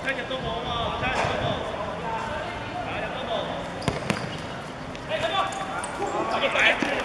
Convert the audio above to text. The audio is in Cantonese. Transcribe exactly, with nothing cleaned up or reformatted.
差入都冇啊嘛，差入都冇，差入都冇。哎，咁啊，快啲快啲！